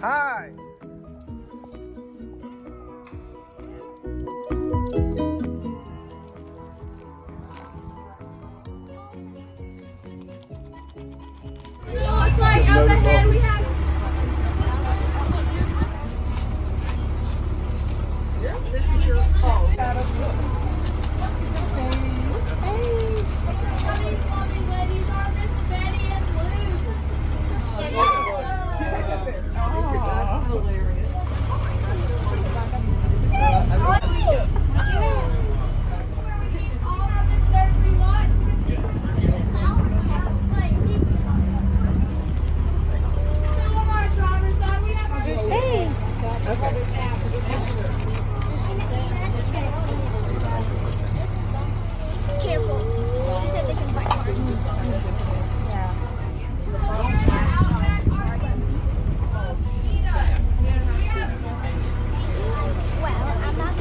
Hi. Looks like up ahead we have. This is your call. These lovely ladies are Miss Betty and Lou. That's hilarious. Where we meet all of this nursery lots. So on our driver's side we have our Careful. She said they can bite Well, I'm not